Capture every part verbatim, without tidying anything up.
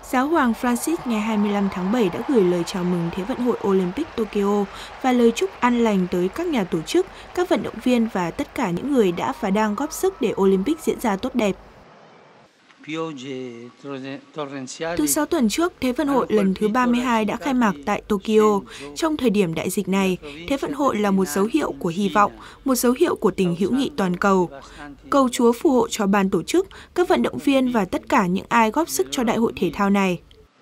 Giáo hoàng Francis ngày hai mươi lăm tháng bảy đã gửi lời chào mừng Thế vận hội Olympic Tokyo và lời chúc an lành tới các nhà tổ chức, các vận động viên và tất cả những người đã và đang góp sức để Olympic diễn ra tốt đẹp. Từ sáu tuần trước, Thế vận hội lần thứ ba mươi hai đã khai mạc tại Tokyo. Trong thời điểm đại dịch này, Thế vận hội là một dấu hiệu của hy vọng, một dấu hiệu của tình hữu nghị toàn cầu. Cầu Chúa phù hộ cho ban tổ chức, các vận động viên và tất cả những ai góp sức cho đại hội thể thao này.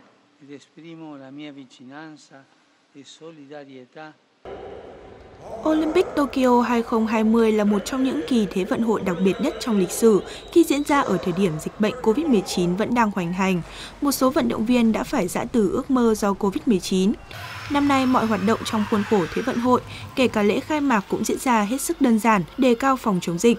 Olympic Tokyo hai không hai không là một trong những kỳ Thế vận hội đặc biệt nhất trong lịch sử khi diễn ra ở thời điểm dịch bệnh Covid mười chín vẫn đang hoành hành. Một số vận động viên đã phải giã từ ước mơ do Covid mười chín. Năm nay, mọi hoạt động trong khuôn khổ Thế vận hội, kể cả lễ khai mạc cũng diễn ra hết sức đơn giản, đề cao phòng chống dịch.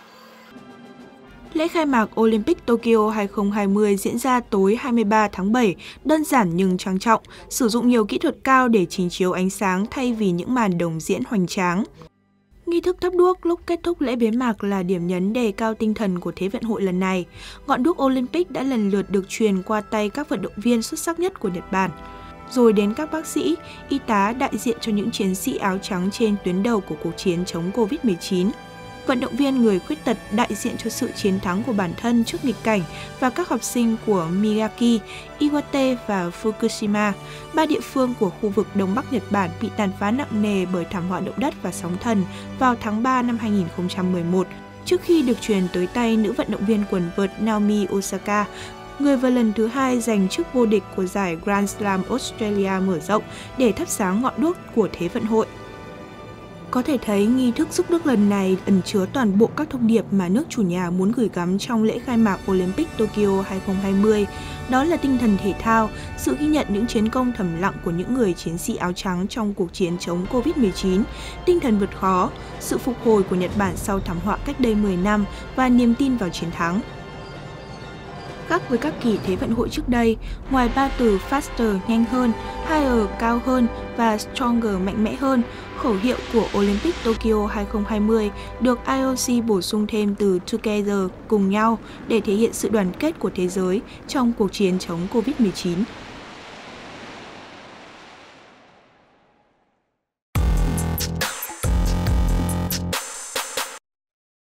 Lễ khai mạc Olympic Tokyo hai không hai không diễn ra tối hai mươi ba tháng bảy, đơn giản nhưng trang trọng, sử dụng nhiều kỹ thuật cao để trình chiếu ánh sáng thay vì những màn đồng diễn hoành tráng. Nghi thức thắp đuốc lúc kết thúc lễ bế mạc là điểm nhấn đề cao tinh thần của Thế vận hội lần này. Ngọn đuốc Olympic đã lần lượt được truyền qua tay các vận động viên xuất sắc nhất của Nhật Bản, rồi đến các bác sĩ, y tá đại diện cho những chiến sĩ áo trắng trên tuyến đầu của cuộc chiến chống Covid mười chín. Vận động viên người khuyết tật đại diện cho sự chiến thắng của bản thân trước nghịch cảnh và các học sinh của Miyagi, Iwate và Fukushima, ba địa phương của khu vực Đông Bắc Nhật Bản bị tàn phá nặng nề bởi thảm họa động đất và sóng thần vào tháng ba năm hai nghìn không trăm mười một, trước khi được truyền tới tay nữ vận động viên quần vợt Naomi Osaka, người vừa lần thứ hai giành chức vô địch của giải Grand Slam Australia mở rộng để thắp sáng ngọn đuốc của Thế vận hội. Có thể thấy nghi thức rước đuốc lần này ẩn chứa toàn bộ các thông điệp mà nước chủ nhà muốn gửi gắm trong lễ khai mạc Olympic Tokyo hai không hai không. Đó là tinh thần thể thao, sự ghi nhận những chiến công thầm lặng của những người chiến sĩ áo trắng trong cuộc chiến chống Covid mười chín, tinh thần vượt khó, sự phục hồi của Nhật Bản sau thảm họa cách đây mười năm và niềm tin vào chiến thắng. Khác với các kỳ Thế vận hội trước đây, ngoài ba từ faster nhanh hơn, higher cao hơn và stronger mạnh mẽ hơn, khẩu hiệu của Olympic Tokyo hai không hai không được i o xê bổ sung thêm từ together cùng nhau để thể hiện sự đoàn kết của thế giới trong cuộc chiến chống Covid mười chín.